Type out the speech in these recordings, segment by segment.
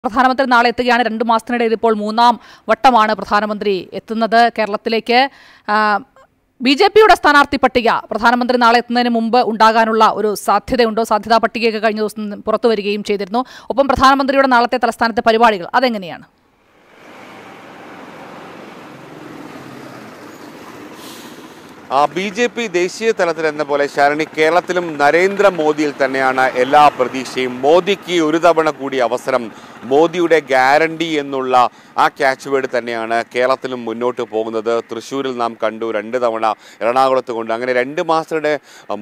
പ്രധാനമന്ത്രി നാളെ എത്തുകയാണ്. 2 മാസത്തിനിടെ ഇതിപ്പോൾ 3ാം വട്ടമാണ് പ്രധാനമന്ത്രി എത്തുന്നത് കേരളത്തിലേക്ക്. ബിജെപിയുടെ സ്ഥാനാർത്ഥി പട്ടിക പ്രധാനമന്ത്രി നാളെ എത്തുന്നതിന് മുമ്പ് ഉണ്ടാകാനുള്ള ഒരു സാധ്യതയുണ്ടോ? സാധ്യതാ പട്ടികയൊക്കെ കഴിഞ്ഞ ദിവസം പുറത്തു വരികയും ചെയ്തിരുന്നു. ഒപ്പം പ്രധാനമന്ത്രിയുടെ നാളത്തെ തലസ്ഥാനത്തെ പരിപാടികൾ അതെങ്ങനെയാണ്? ബി.ജെ.പി. ദേശീയ തലത്തിൽ എന്ന പോലെ ശരണി കേരളത്തിലും നരേന്ദ്രമോദിയിൽ തന്നെയാണ് എല്ലാ പ്രതീക്ഷയും. മോദിക്ക് ഒരു തവണ കൂടി അവസരം, മോദിയുടെ ഗ്യാരണ്ടി എന്നുള്ള ആ ക്യാച്ച് വേർഡ് തന്നെയാണ് കേരളത്തിലും മുന്നോട്ട് പോകുന്നത്. തൃശ്ശൂരിൽ നാം കണ്ടു, 2 തവണ എറണാകുളത്ത് കൊണ്ട്, അങ്ങനെ 2 മാസത്തിനിടെ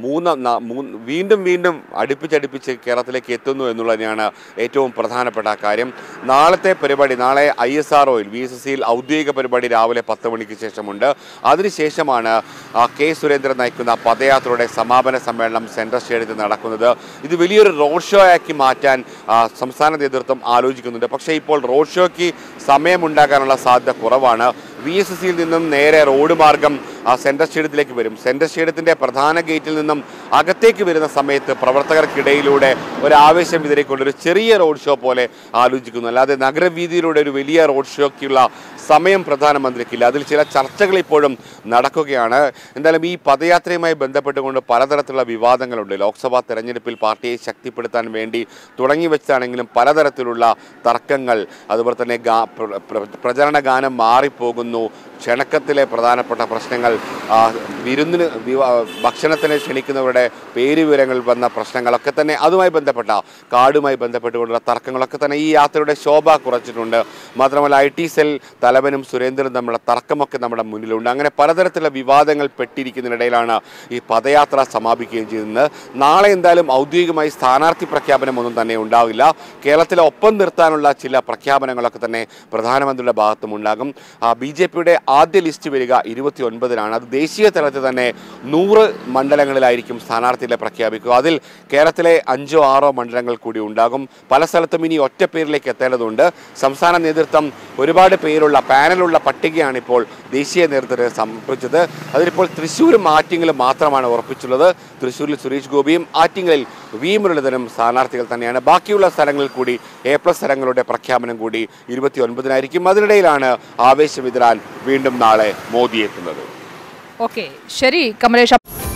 വീണ്ടും അടുപ്പിച്ചടുപ്പിച്ച് കേരളത്തിലേക്ക് എത്തുന്നു എന്നുള്ളത് തന്നെയാണ് ഏറ്റവും പ്രധാനപ്പെട്ട കാര്യം. നാളത്തെ പരിപാടി, നാളെ ISROയിൽ VSSCയിൽ ഔദ്യോഗിക പരിപാടി രാവിലെ 10 മണിക്ക് ശേഷമുണ്ട്. അതിനുശേഷമാണ് കെ സുരേന്ദ്രൻ നയിക്കുന്ന പദയാത്രയുടെ സമാപന സമ്മേളനം സെൻട്രൽ സ്റ്റേഡിയത്തിൽ നടക്കുന്നത്. ഇത് വലിയൊരു റോഡ് ഷോ ആക്കി മാറ്റാൻ സംസ്ഥാന നേതൃത്വം ആലോചിക്കുന്നുണ്ട്. പക്ഷേ ഇപ്പോൾ റോഡ് ഷോയ്ക്ക് സമയമുണ്ടാകാനുള്ള സാധ്യത കുറവാണ്. VSSCയിൽ നിന്നും നേരെ റോഡ് മാർഗം സെൻട്രൽ സ്റ്റേഡിയത്തിലേക്ക് വരും. സെൻട്രൽ സ്റ്റേഡിയത്തിൻ്റെ പ്രധാന ഗേറ്റിൽ നിന്നും അകത്തേക്ക് വരുന്ന സമയത്ത് പ്രവർത്തകർക്കിടയിലൂടെ ഒരു ആവേശം വിതറിക്കൊണ്ടൊരു ചെറിയ റോഡ് ഷോ പോലെ ആലോചിക്കുന്നു. അല്ലാതെ നഗരവീതിയിലൂടെ ഒരു വലിയ റോഡ് ഷോയ്ക്കുള്ള സമയം പ്രധാനമന്ത്രിക്കില്ല. അതിൽ ചില ചർച്ചകൾ ഇപ്പോഴും നടക്കുകയാണ്. എന്തായാലും ഈ പദയാത്രയുമായി ബന്ധപ്പെട്ടുകൊണ്ട് പലതരത്തിലുള്ള വിവാദങ്ങളുണ്ട്. ലോക്സഭാ തെരഞ്ഞെടുപ്പിൽ പാർട്ടിയെ ശക്തിപ്പെടുത്താൻ വേണ്ടി തുടങ്ങി വെച്ചാണെങ്കിലും പലതരത്തിലുള്ള തർക്കങ്ങൾ, അതുപോലെ തന്നെ പ്രചരണ ഗാനം മാറിപ്പോകുന്നു, ക്ഷണക്കത്തിലെ പ്രധാനപ്പെട്ട പ്രശ്നങ്ങൾ, ഭക്ഷണത്തിന് ക്ഷണിക്കുന്നവരുടെ പേര് വിവരങ്ങൾ വന്ന പ്രശ്നങ്ങളൊക്കെ തന്നെ അതുമായി ബന്ധപ്പെട്ട കാർഡുമായി ബന്ധപ്പെട്ടുകൊണ്ടുള്ള തർക്കങ്ങളൊക്കെ തന്നെ ഈ യാത്രയുടെ ശോഭ കുറച്ചിട്ടുണ്ട്. മാത്രമല്ല IT സെൽ തലവനും സുരേന്ദ്രനും തമ്മിലുള്ള തർക്കമൊക്കെ നമ്മുടെ മുന്നിലുണ്ട്. അങ്ങനെ പലതരത്തിലുള്ള വിവാദങ്ങൾ പെട്ടിരിക്കുന്നതിനിടയിലാണ് ഈ പദയാത്ര സമാപിക്കുകയും ചെയ്യുന്നത്. നാളെ എന്തായാലും ഔദ്യോഗികമായി സ്ഥാനാർത്ഥി പ്രഖ്യാപനമൊന്നും തന്നെ ഉണ്ടാവില്ല. കേരളത്തിലെ ഒപ്പം നിർത്താനുള്ള ചില പ്രഖ്യാപനങ്ങളൊക്കെ തന്നെ പ്രധാനമന്ത്രിയുടെ ഭാഗത്തും ഉണ്ടാകും. BJPയുടെ ആദ്യ ലിസ്റ്റ് വരിക 29-നാണ്. അത് ദേശീയ തലത്തിൽ തന്നെ 100 മണ്ഡലങ്ങളിലായിരിക്കും സ്ഥാനാർത്ഥികളെ പ്രഖ്യാപിക്കുക. അതിൽ കേരളത്തിലെ 5-6 മണ്ഡലങ്ങൾ കൂടി ഉണ്ടാകും. പല സ്ഥലത്തും ഇനി ഒറ്റ പേരിലേക്ക് എത്തേണ്ടതുണ്ട്. സംസ്ഥാന നേതൃത്വം ഒരുപാട് പേരുള്ള പാനലുള്ള പട്ടികയാണ് ഇപ്പോൾ ദേശീയ നേതൃത്വത്തെ സമർപ്പിച്ചത്. അതിലിപ്പോൾ തൃശ്ശൂരും ആറ്റിങ്ങലും മാത്രമാണ് ഉറപ്പിച്ചുള്ളത്. തൃശ്ശൂരിൽ സുരേഷ് ഗോപിയും ആറ്റിങ്ങലിൽ V മുരളീധരനും സ്ഥാനാർത്ഥികൾ തന്നെയാണ്. ബാക്കിയുള്ള സ്ഥലങ്ങളിൽ കൂടി A+ സ്ഥലങ്ങളുടെ പ്രഖ്യാപനം കൂടി 29-നായിരിക്കും. അതിനിടയിലാണ് ആവേശം വിതരാൻ വീണ്ടും നാളെ മോദി എത്തുന്നത്. ഓക്കെ, ശരി കമലേഷ്.